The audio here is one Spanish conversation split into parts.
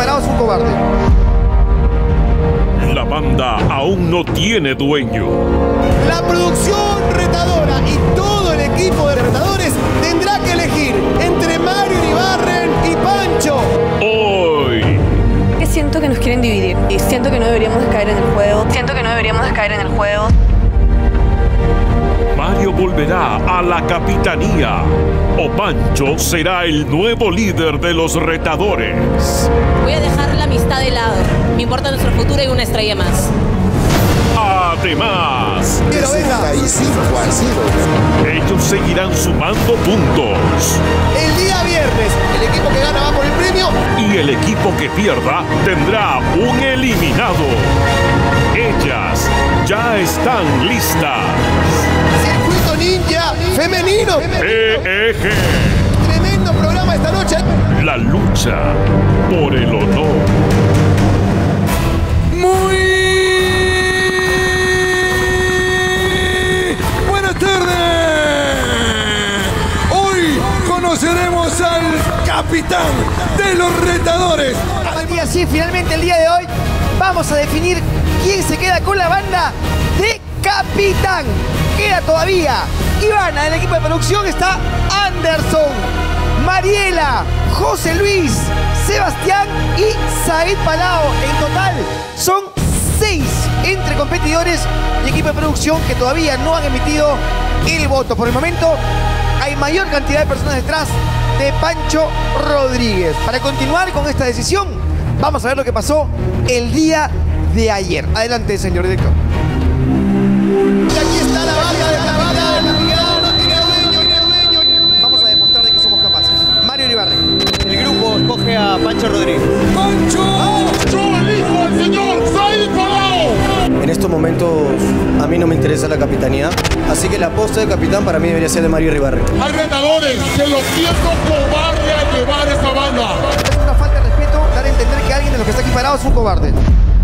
parado es un cobarde. La banda aún no tiene dueño. La producción retadora y todo el equipo de retadores tendrá que elegir entre Mario Iribarren y Pancho. Hoy. Que siento que nos quieren dividir y siento que no deberíamos de caer en el juego. Siento que no deberíamos de caer en el juego. Mario volverá a la capitanía o Pancho será el nuevo líder de los retadores. Voy a dejar la amistad de lado. Me importa nuestro futuro y una estrella más. Además, 65-0. ellos seguirán sumando puntos. El día viernes, el equipo que gana va por el premio. Y el equipo que pierda tendrá un eliminado. Ellas ya están listas. Circuito Ninja femenino. EEG. Tremendo programa esta noche. La lucha por el honor. Buenas tardes. Hoy conoceremos al capitán de los retadores. Sí, finalmente el día de hoy vamos a definir quién se queda con la banda de capitán. Queda todavía Ivana del equipo de producción, está Anderson, Mariela, José Luis, Sebastián y Said Palao. En total son 6 entre competidores y equipo de producción que todavía no han emitido el voto. Por el momento hay mayor cantidad de personas detrás de Pancho Rodríguez. Para continuar con esta decisión, vamos a ver lo que pasó el día de ayer. Adelante, señor director. Y aquí está la banda de capitán. No tiene dueño. Vamos a demostrar de que somos capaces. Mario Iribarren. El grupo escoge a Pancho Rodríguez. ¡Pancho! Yo elijo al señor Said Palao. En estos momentos a mí no me interesa la capitanía, así que la posta de capitán para mí debería ser de Mario Iribarren. Hay retadores que lo siento cobarde a llevar esa banda. Es una falta de respeto dar a entender que alguien de los que está aquí parado es un cobarde.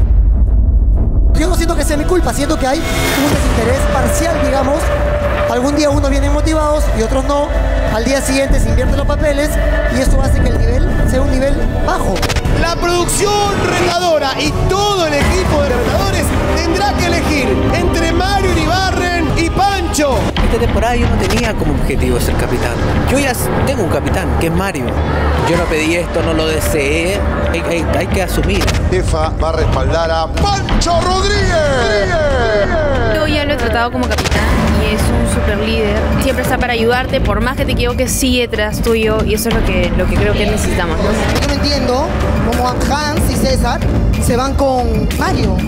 Yo no siento que sea mi culpa, siento que hay un desinterés parcial, digamos. Algún día unos vienen motivados y otros no. Al día siguiente se invierten los papeles y esto hace que el nivel sea un nivel bajo. La producción retadora y todo el equipo de retadores tendrá que elegir entre Mario Iribarren y Pancho. Esta temporada yo no tenía como objetivo ser capitán. Yo ya tengo un capitán, que es Mario. Yo no pedí esto, no lo deseé. Hay que asumir. Jefa va a respaldar a Pancho Rodríguez. Yo ya lo he tratado como capitán y es un super líder. Siempre está para ayudarte, por más que te equivoques, sigue detrás tuyo y eso es lo que creo que necesitamos, ¿no? Yo no entiendo cómo Hans y César se van con Mario.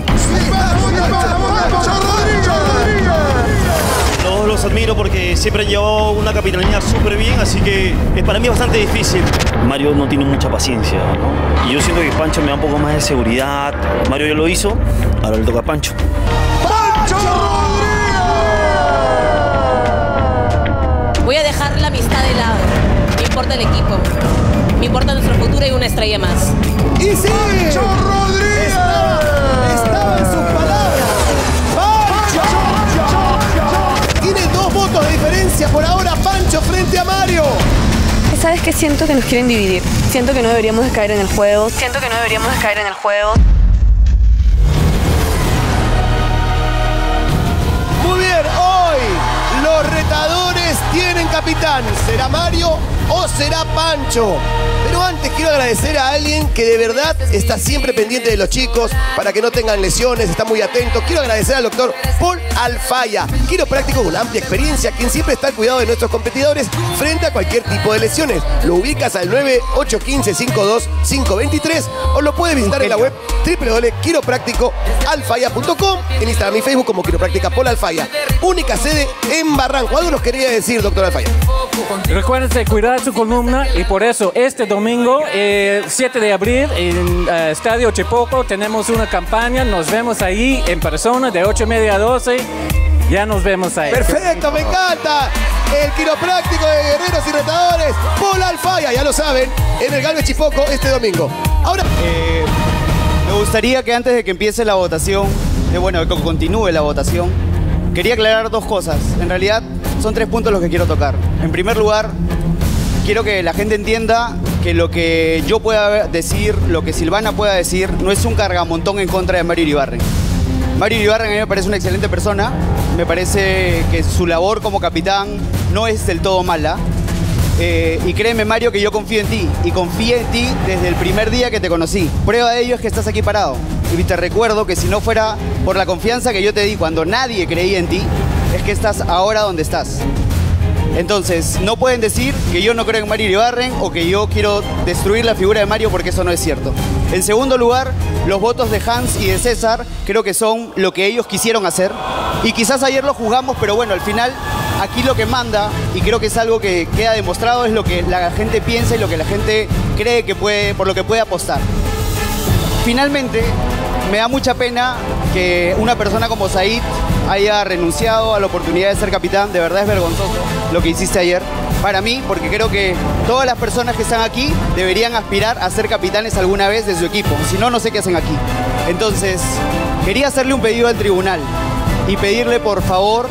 Pancho Rodríguez. Los admiro porque siempre han llevado una capitanía súper bien, así que para mí es bastante difícil. Mario no tiene mucha paciencia, ¿no? Y yo siento que Pancho me da un poco más de seguridad. Mario ya lo hizo, ahora le toca a Pancho. ¡Pancho Rodríguez! Voy a dejar la amistad de lado. Me importa el equipo. Me importa nuestro futuro y una estrella más. Y sí, ¡Pancho Rodríguez! Estaba en sus palabras. Pancho. Tiene 2 votos de diferencia por ahora Pancho frente a Mario. ¿Sabes qué? Siento que nos quieren dividir. Siento que no deberíamos de caer en el juego. Siento que no deberíamos de caer en el juego. Muy bien, hoy los retadores tienen capitán. ¿Será Mario o será Pancho? Pero antes quiero agradecer a alguien que de verdad está siempre pendiente de los chicos para que no tengan lesiones, está muy atento. Quiero agradecer al doctor Paul Alfaya, quiropráctico con amplia experiencia, quien siempre está al cuidado de nuestros competidores frente a cualquier tipo de lesiones. Lo ubicas al 9815-52-523 o lo puedes visitar en la web www.quiroprácticoalfaya.com, en Instagram y Facebook como Quiropráctica Paul Alfaya. Única sede en Barranco. Algo nos quería decir, doctor Alfaya. Recuérdense cuidar su columna y por eso este domingo, 7 de abril, en Estadio Chipoco, tenemos una campaña. Nos vemos ahí en persona de 8:30 a 12. Ya nos vemos ahí. Perfecto, me encanta. El quiropráctico de guerreros y retadores, Paul Alfaya, ya lo saben, en el Galvez Chipoco este domingo. Ahora, Me gustaría que antes de que empiece la votación, bueno, que continúe la votación, quería aclarar 2 cosas. En realidad son 3 puntos los que quiero tocar. En primer lugar, quiero que la gente entienda que lo que yo pueda decir, lo que Silvana pueda decir, no es un cargamontón en contra de Mario Iribarren. Mario Iribarren a mí me parece una excelente persona, me parece que su labor como capitán no es del todo mala. Y créeme, Mario, que yo confío en ti, y confié en ti desde el primer día que te conocí. Prueba de ello es que estás aquí parado. Y te recuerdo que si no fuera por la confianza que yo te di cuando nadie creía en ti, es que estás ahora donde estás. Entonces, no pueden decir que yo no creo en Mario Iribarren o que yo quiero destruir la figura de Mario, porque eso no es cierto. En segundo lugar, los votos de Hans y de César creo que son lo que ellos quisieron hacer. Y quizás ayer lo juzgamos, pero bueno, al final aquí lo que manda, y creo que es algo que queda demostrado, es lo que la gente piensa y lo que la gente cree que puede, por lo que puede apostar. Finalmente, me da mucha pena que una persona como Said haya renunciado a la oportunidad de ser capitán. De verdad es vergonzoso lo que hiciste ayer para mí, porque creo que todas las personas que están aquí deberían aspirar a ser capitanes alguna vez de su equipo. Si no, no sé qué hacen aquí. Entonces, quería hacerle un pedido al tribunal y pedirle, por favor,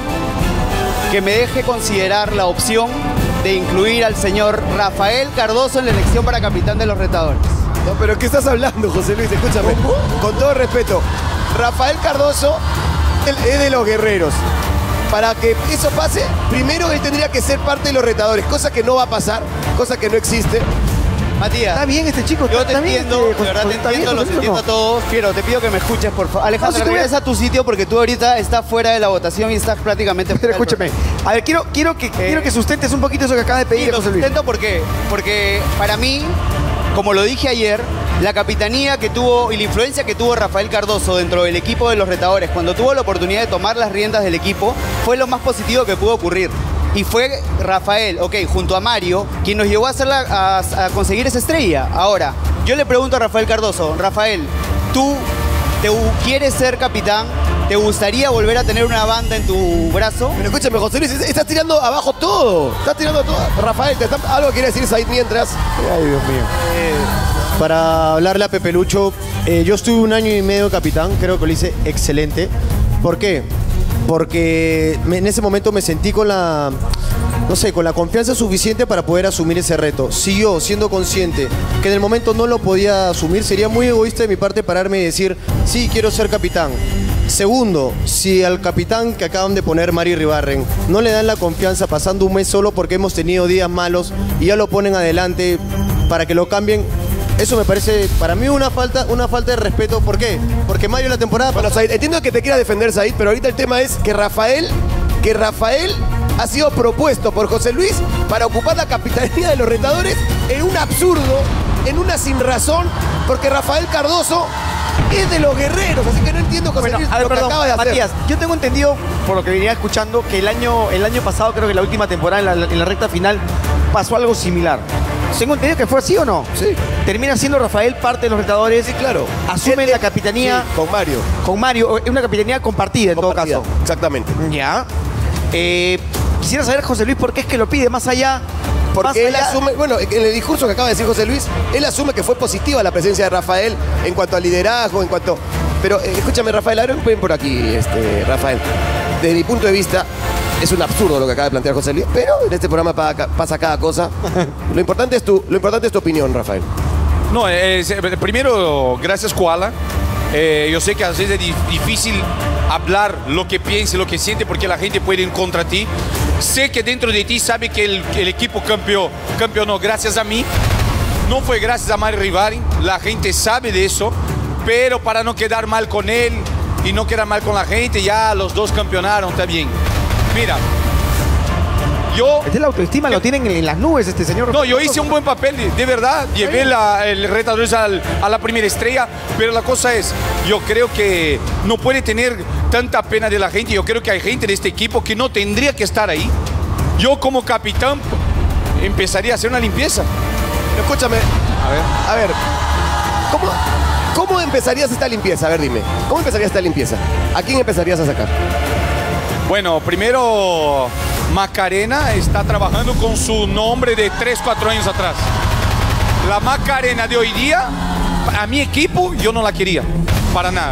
que me deje considerar la opción de incluir al señor Rafael Cardoso en la elección para capitán de los retadores. No, pero ¿qué estás hablando, José Luis? Escúchame. ¿Cómo? Con todo respeto, Rafael Cardoso es de los guerreros. Para que eso pase, primero él tendría que ser parte de los retadores, cosa que no va a pasar, cosa que no existe. Matías, está bien este chico, yo te entiendo, de verdad te entiendo, los entiendo a todos. Piero, te pido que me escuches, por favor. Alejandro, regresa a tu sitio porque tú ahorita estás fuera de la votación y estás prácticamente... Pero escúchame, a ver, quiero que sustentes un poquito eso que acaba de pedir, sí, lo José Luis. sustento porque para mí, como lo dije ayer, la capitanía que tuvo y la influencia que tuvo Rafael Cardoso dentro del equipo de los retadores, cuando tuvo la oportunidad de tomar las riendas del equipo, fue lo más positivo que pudo ocurrir. Y fue Rafael, junto a Mario, quien nos llevó a conseguir esa estrella. Ahora, yo le pregunto a Rafael Cardoso, Rafael, ¿tú quieres ser capitán? ¿Te gustaría volver a tener una banda en tu brazo? Pero escúchame, José Luis, estás tirando abajo todo. Estás tirando todo. Rafael, algo quiere decir Said mientras. Ay, Dios mío. Para hablarle a Pepe Lucho, yo estuve 1 año y medio de capitán, creo que lo hice excelente. ¿Por qué? Porque en ese momento me sentí con la, no sé, con la confianza suficiente para poder asumir ese reto. Si yo, siendo consciente que en el momento no lo podía asumir, sería muy egoísta de mi parte pararme y decir, sí, quiero ser capitán. Segundo, si al capitán que acaban de poner, Mario Iribarren, no le dan la confianza pasando un mes solo porque hemos tenido días malos y ya lo ponen adelante para que lo cambien, eso me parece, para mí, una falta de respeto. ¿Por qué? Porque Mario la temporada... Bueno, Said, entiendo que te quieras defender, Said, pero ahorita el tema es que Rafael ha sido propuesto por José Luis para ocupar la capitanía de los retadores en un absurdo, en una sin razón, porque Rafael Cardoso es de los guerreros, así que no entiendo, José Luis, lo que acaba de hacer. Matías, yo tengo entendido, por lo que venía escuchando, que el año pasado, creo que la última temporada, en la recta final, pasó algo similar. ¿Tengo entendido que fue así o no? Sí. Termina siendo Rafael parte de los retadores. Sí, claro. Asume la capitanía. Sí, con Mario. Con Mario. Es una capitanía compartida, en todo caso. Exactamente. Ya. Quisiera saber, José Luis, por qué es que lo pide más allá. Porque él asume, bueno, en el discurso que acaba de decir José Luis, él asume que fue positiva la presencia de Rafael en cuanto a liderazgo, en cuanto... Pero escúchame, Rafael, ahora ven por aquí, Rafael. Desde mi punto de vista, es un absurdo lo que acaba de plantear José Luis, pero en este programa pasa cada cosa. Lo importante es tu opinión, Rafael. No, primero, gracias, Koala. Yo sé que a veces es difícil hablar lo que piensa, lo que siente, porque la gente puede ir contra ti. Sé que dentro de ti sabe que el equipo campeonó gracias a mí. No fue gracias a Mario Iribarren, la gente sabe de eso, pero para no quedar mal con él y no quedar mal con la gente, ya los dos campeonaron, está bien. Mira, yo... La autoestima lo tienen en las nubes este señor. No, yo hice un buen papel, de verdad. Llevé el retadores a la primera estrella, pero la cosa es, yo creo que no puede tener tanta pena de la gente. Yo creo que hay gente de este equipo que no tendría que estar ahí. Yo como capitán empezaría a hacer una limpieza. Pero escúchame, a ver, ¿cómo empezarías esta limpieza? A ver, dime, ¿cómo empezarías esta limpieza? ¿A quién empezarías a sacar? Bueno, primero Macarena está trabajando con su nombre de 3-4 años atrás. La Macarena de hoy día, a mi equipo, yo no la quería, para nada.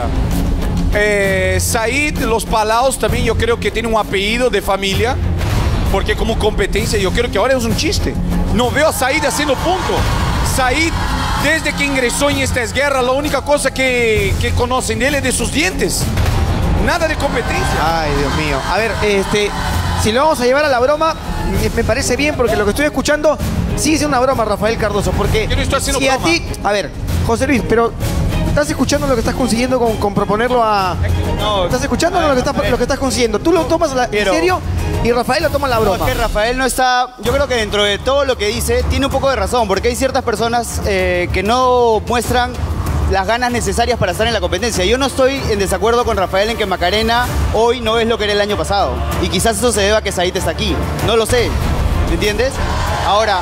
Said, Los Palaos también yo creo que tiene un apellido de familia, porque como competencia yo creo que ahora es un chiste. No veo a Said haciendo punto. Said, desde que ingresó en esta guerra, la única cosa que conocen de él es de sus dientes. Nada de competencia. Ay, Dios mío. A ver, si lo vamos a llevar a la broma, me parece bien, porque lo que estoy escuchando sigue siendo una broma, Rafael Cardoso. Porque yo no estoy haciendo si broma. a ti... A ver, José Luis, pero... ¿Estás escuchando lo que estás consiguiendo con proponerlo a...? No, ¿Estás escuchando lo que estás consiguiendo? Tú lo tomas en serio y Rafael lo toma la broma. No, es que Rafael no está... Yo creo que dentro de todo lo que dice, tiene un poco de razón, porque hay ciertas personas que no muestran las ganas necesarias para estar en la competencia. Yo no estoy en desacuerdo con Rafael en que Macarena hoy no es lo que era el año pasado. Y quizás eso se deba a que Said está aquí. No lo sé. ¿Me entiendes? Ahora,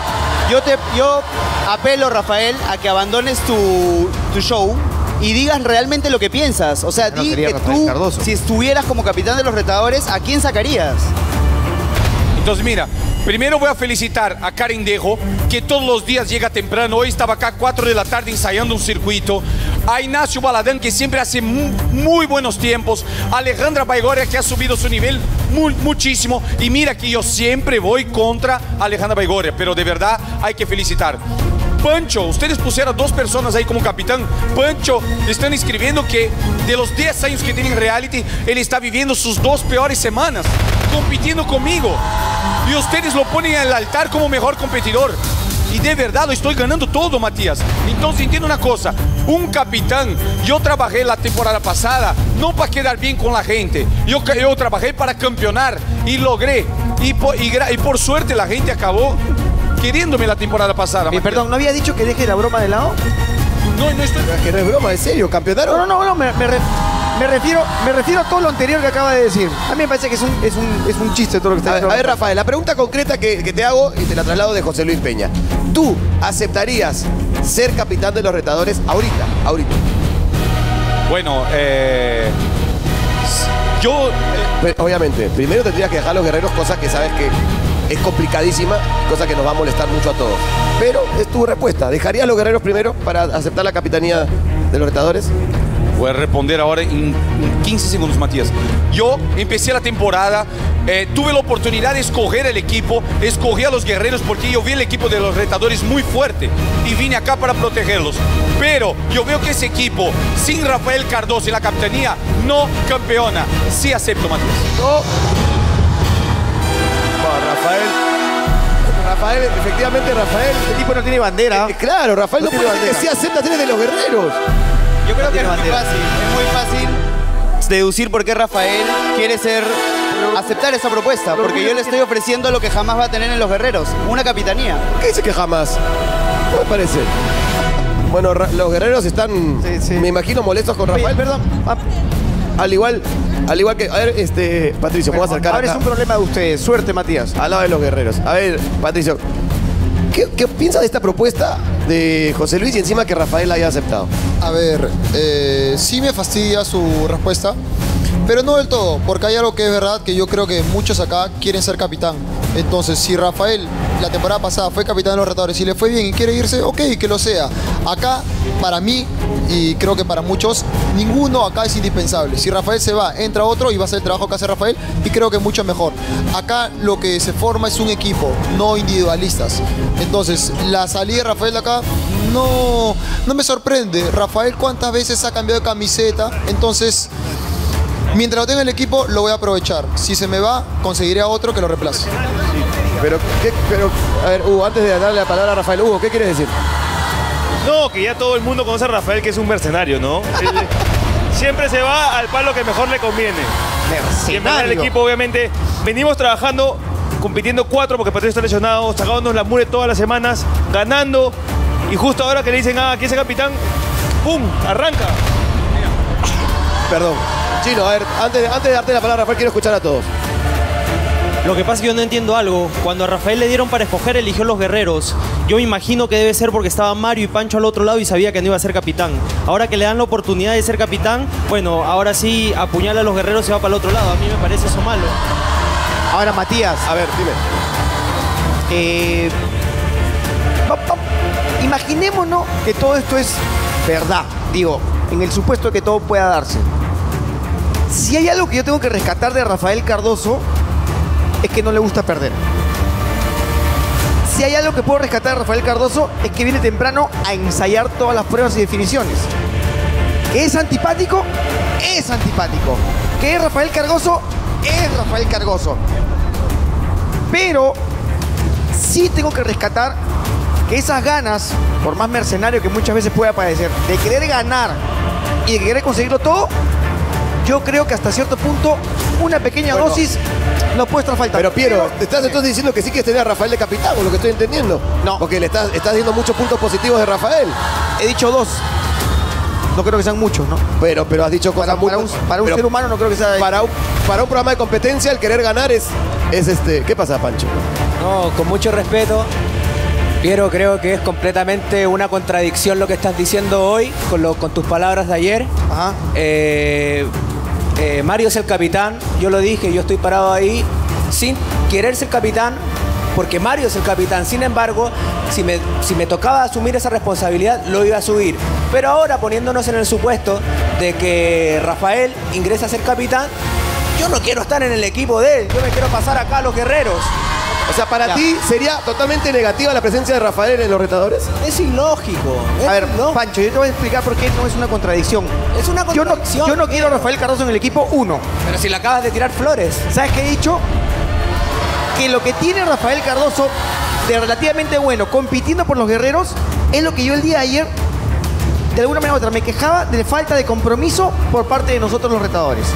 yo apelo, Rafael, a que abandones tu show y digas realmente lo que piensas. O sea, di que tú, si estuvieras como capitán de los retadores, ¿a quién sacarías? Entonces, mira, primero voy a felicitar a Karen Dejo, que todos los días llega temprano. Hoy estaba acá a 4 de la tarde ensayando un circuito. A Ignacio Baladán, que siempre hace muy buenos tiempos. A Alejandra Baigorria, que ha subido su nivel muchísimo. Y mira que yo siempre voy contra Alejandra Baigorria, pero de verdad hay que felicitar. Pancho, ustedes pusieron 2 personas ahí como capitán. Pancho, están escribiendo que de los 10 años que tiene en reality, él está viviendo sus 2 peores semanas compitiendo conmigo. Y ustedes lo ponen en el altar como mejor competidor. Y de verdad lo estoy ganando todo, Matías. Entonces entiendo una cosa, un capitán, yo trabajé la temporada pasada, no para quedar bien con la gente. Yo trabajé para campeonar y logré. Y por suerte la gente acabó queriéndome la temporada pasada. Perdón, ¿no había dicho que deje la broma de lado? No estoy... Que no es broma, en serio, ¿campeonaron? No, me refiero a todo lo anterior que acaba de decir. A mí me parece que es un chiste todo lo que está diciendo. A ver, Rafael, la pregunta concreta que te hago y te la traslado de José Luis Peña. ¿Tú aceptarías ser capitán de los retadores ahorita? Bueno, yo... obviamente, primero tendrías que dejar a los guerreros, cosa que sabes que es complicadísima, cosa que nos va a molestar mucho a todos. Pero es tu respuesta. ¿Dejarías a los guerreros primero para aceptar la capitanía de los retadores? Voy a responder ahora en 15 segundos, Matías. Yo empecé la temporada, tuve la oportunidad de escoger el equipo, escogí a los guerreros porque yo vi el equipo de los retadores muy fuerte y vine acá para protegerlos. Pero yo veo que ese equipo, sin Rafael Cardoso en la capitanía, no campeona. Sí acepto, Matías. Rafael, efectivamente, Rafael. El tipo no tiene bandera. Claro, Rafael no tiene puede decir que sí acepta tener de los guerreros. Yo creo que es muy fácil deducir por qué Rafael quiere aceptar esa propuesta, porque yo le estoy ofreciendo lo que jamás va a tener en los guerreros, una capitanía. ¿Qué dice que jamás? ¿Cómo me parece? Bueno, los guerreros están, me imagino, molestos con Rafael. Oye, perdón. Al igual que... A ver, Patricio, me voy a acercar ahora acá. es un problema de ustedes. Suerte, Matías. Al lado de los guerreros. A ver, Patricio, ¿qué piensas de esta propuesta de José Luis y encima que Rafael la haya aceptado? A ver, sí me fastidia su respuesta, pero no del todo, porque hay algo que es verdad, que yo creo que muchos acá quieren ser capitán. Entonces, si Rafael la temporada pasada fue capitán de los retadores y le fue bien y quiere irse, ok, que lo sea. Acá, para mí, y creo que para muchos, ninguno acá es indispensable. Si Rafael se va, entra otro y va a hacer el trabajo que hace Rafael, y creo que mucho mejor. Acá lo que se forma es un equipo, no individualistas. Entonces, la salida de Rafael de acá no me sorprende. Rafael, ¿cuántas veces ha cambiado de camiseta? Entonces, mientras lo tenga en el equipo, lo voy a aprovechar. Si se me va, conseguiré a otro que lo reemplace. Pero, a ver, Hugo, antes de darle la palabra a Rafael, Hugo, ¿qué quieres decir? No, que ya todo el mundo conoce a Rafael, que es un mercenario, ¿no? Siempre se va al palo que mejor le conviene. Siempre en el equipo, obviamente. Venimos trabajando, compitiendo 4 porque Patricio está lesionado, sacándonos la mure todas las semanas, ganando. Y justo ahora que le dicen, aquí es el capitán, ¡pum! Arranca. Perdón. Chino, a ver, antes de darte la palabra, Rafael, quiero escuchar a todos. Lo que pasa es que yo no entiendo algo. Cuando a Rafael le dieron para escoger, eligió los guerreros. Yo me imagino que debe ser porque estaba Mario y Pancho al otro lado y sabía que no iba a ser capitán. Ahora que le dan la oportunidad de ser capitán, bueno, ahora sí apuñala a los guerreros y se va para el otro lado. A mí me parece eso malo. Ahora, Matías. A ver, dime. Imaginémonos que todo esto es verdad. Digo, en el supuesto de que todo pueda darse. Si hay algo que yo tengo que rescatar de Rafael Cardoso, es que no le gusta perder. si hay algo que puedo rescatar de Rafael Cardoso es que viene temprano a ensayar todas las pruebas y definiciones. ¿Que es antipático? Es antipático. ¿Que es Rafael Cardoso? Es Rafael Cardoso. Pero sí tengo que rescatar que esas ganas, por más mercenario que muchas veces pueda parecer, de querer ganar y de querer conseguirlo todo, yo creo que hasta cierto punto una pequeña dosis no puede estar faltando. Pero Piero, ¿te estás entonces diciendo que sí quieres tener a Rafael de capitán, o lo que estoy entendiendo? No. Porque le estás dando muchos puntos positivos de Rafael. He dicho 2. No creo que sean muchos, ¿no? Pero has dicho cosas para un ser humano no creo que sea... Para un programa de competencia, el querer ganar es ¿Qué pasa, Pancho? No, con mucho respeto. Piero, creo que es completamente una contradicción lo que estás diciendo hoy con tus palabras de ayer. Ajá. Mario es el capitán, yo lo dije, yo estoy parado ahí sin querer ser capitán, porque Mario es el capitán. Sin embargo, si me tocaba asumir esa responsabilidad, lo iba a asumir. Pero ahora, poniéndonos en el supuesto de que Rafael ingresa a ser capitán, yo no quiero estar en el equipo de él, yo me quiero pasar acá a los guerreros. O sea, para ti sería totalmente negativa la presencia de Rafael en los retadores. Es ilógico. A ver, Pancho, yo te voy a explicar por qué no es una contradicción. Es una contradicción. Yo no quiero a Rafael Cardoso en el equipo 1. Pero si le acabas de tirar flores. ¿Sabes qué he dicho? Que lo que tiene Rafael Cardoso de relativamente bueno compitiendo por los guerreros es lo que yo el día de ayer, de alguna manera u otra, me quejaba de falta de compromiso por parte de nosotros los retadores.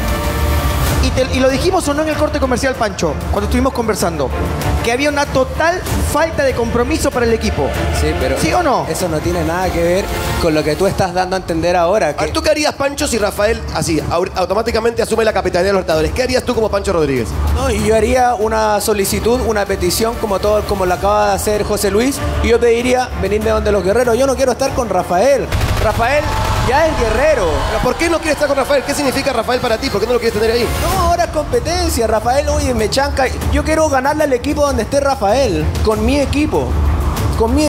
Y lo dijimos o no en el corte comercial, Pancho, cuando estuvimos conversando, que había una total falta de compromiso para el equipo. Sí, pero ¿sí o no? Eso no tiene nada que ver con lo que tú estás dando a entender ahora. A ver, ¿tú qué harías, Pancho, si Rafael así automáticamente asume la capitanía de los retadores? ¿Qué harías tú como Pancho Rodríguez? No, yo haría una solicitud, una petición como la acaba de hacer José Luis, y yo pediría venirme donde los guerreros. Yo no quiero estar con Rafael. Rafael ya es guerrero. ¿Pero por qué no quieres estar con Rafael? ¿Qué significa Rafael para ti? ¿Por qué no lo quieres tener ahí? No, ahora es competencia. Rafael, oye, me chanca. Yo quiero ganarle al equipo donde esté Rafael. Con mi equipo. Con mi